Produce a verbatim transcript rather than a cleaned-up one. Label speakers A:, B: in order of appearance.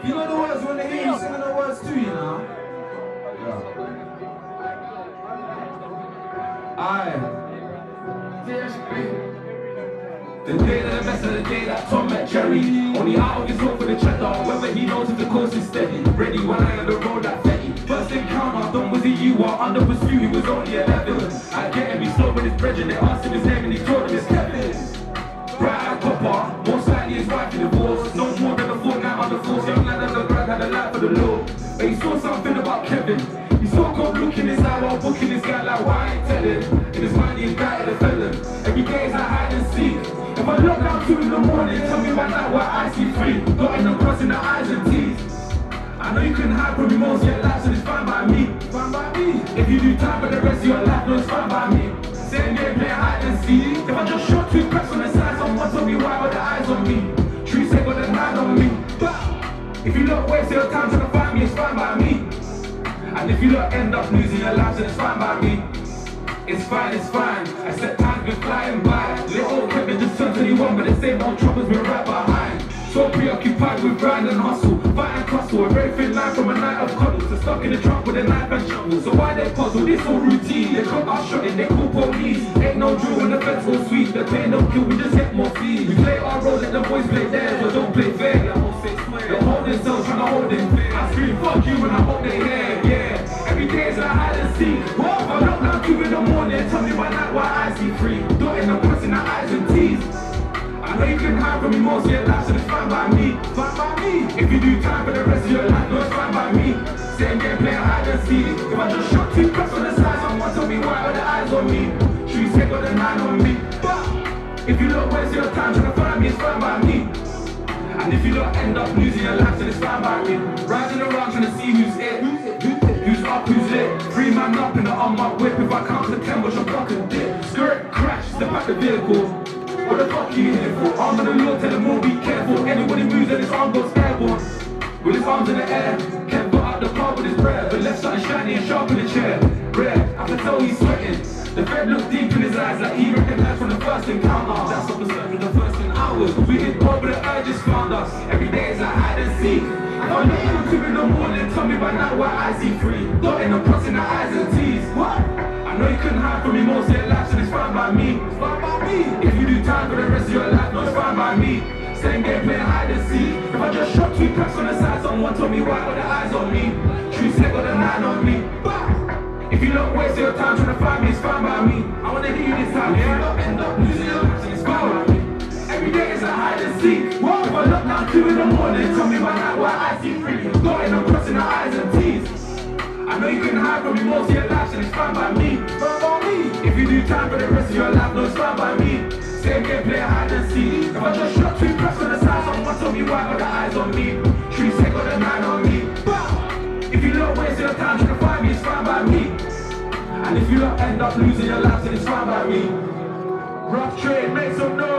A: You know the words when they hear you singing the words too, you know? Yeah. Aye. The day that the best of the day that Tom met Jerry. Only out of his home for the cheddar. Whether he knows if the course is steady. Ready when I on the road like Fetty. First encounter, done was it you or under pursuit, he was only eleven. I get him, he slow with his brethren. They asked him his name and he told him it's Kevin. Bright-eyed copper, most likely his wife in divorce. No more than a fortnight on the force. Young lad on the ground had a life for the law. But he saw something about Kevin. He saw God look in his eye while booking this guy like why I ain't telling. In his mind he indicted a felon. Every day is like hide and seek. If I look down two in the morning, tell me by night why I see three. Dotting them crossing the I's and T's. I know you couldn't hide from your most yet life, so it's fine by me. Fine by me. If you do time for the rest of your life, no, it's fine by me. Same game, play hide and seek. If I just shot two cracks on the side, someone told me why with the eyes on me. True say got the nine on me. But if you look waste your time trying to find me, it's fine by me. And if you look end up losing your life, then it's fine by me. It's fine, it's fine. I said time's been flying by. Little Kevin just turned twenty-one, but the same old troubles been right behind. So preoccupied with grind and hustle, fight and tussle, a very thin line from a night of cuddles to stuck in the trunk with a knife and shovel. So why they puzzle? This all routine. They come out shotting, they call police. Ain't no drill when the fence all sweet. The pain don't kill, we just get more fees. We play our role, let the boys play theirs, but don't play fair. They're holding cells, trying to hold it. I scream fuck you when I hold their hair, yeah. Every day is a hide and seek. What if I look down two in the morning? Tell me by night why I see three. Dotting the crossing the I's and T's. I know you can hide from me most of your life, so it's fine by me. Fine by me. If you do time for the rest of your life, no, it's fine by me. Same game, playing hide and seek. If I just shot two cracks on the side, someone tell me why with the eyes on me. True say got the nine on me. But if you don't waste your time trying to find me, it's fine by me. And if you don't end up losing your life, then it's fine by me. Riding around trying to see who's it, who's up, who's lit. Three man up in the unmarked whip. If I count to ten, watch a fucking dip. Skirt, crash, step out the vehicle. What the fuck you here for? Arm on the law, tell them all be careful. Anybody moves and his arm goes airborne. With his arms in the air, Kev got out the car with his breath, but left something shiny and sharp in the chair. Red, I can tell he's sweating. The Fed looked deep in his eyes like he recognized from the first encounter. That's what was serving the first in hours. We hit over the urges found us. Every day is a hide and seek. I don't know you two in the morning, tell me by night why I see three. Dotting and crossing the I's and T's. What? I know you couldn't hide from me most of your life, so it's fine by me. It's fine by me. If you do time for the rest of your life, no, it's fine by me. Same game, playing hide and seek. If I just shot two cracks on the side, someone told me why with the eyes on me. True say got the nine on me. Bah! If you don't waste your time trying to find me, it's fine by me. I wanna hear you this time, yeah? If you don't end up losing your life, it's fine by me. Every day is a hide and seek. Whoa. If I look down two in the morning, tell me by night why I see three. Dotting and crossing the I's and T's. I know you couldn't hide from me most of your life, and it's fine by me. Fine by me. If you do time for the rest of your life, no, it's fine by me. Same game, play hide and seek. If I just shot two cracks on the side, someone told me why got the eyes on me. True say got the nine on me. Bah! If you don't waste your time trying to find me, it's fine by me. And if you don't end up losing your life, then it's fine by me. Rough trade, make some noise.